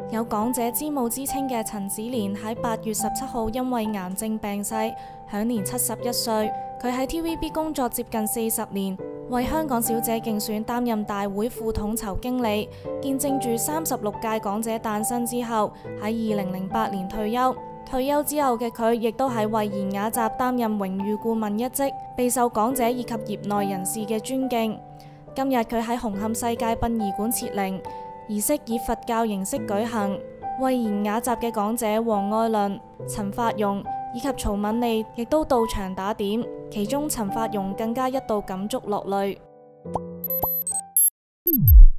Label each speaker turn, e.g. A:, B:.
A: 有港姐之母之稱嘅陳梓蓮喺8月17號因為癌症病逝，享年71歲。佢喺 TVB 工作接近40年，為香港小姐競選擔任大會副統籌經理，見證住36屆港姐誕生之後，喺2008年退休。退休之後嘅佢，亦都喺慧賢雅集擔任榮譽顧問一職，備受港姐以及業內人士嘅尊敬。今日佢喺紅磡世界殯儀館設靈，儀式以佛教形式舉行。慧賢雅集嘅港姐黃愛倫、陳法蓉以及曹敏莉亦都到場打點，其中陳法蓉更加一度感觸落淚。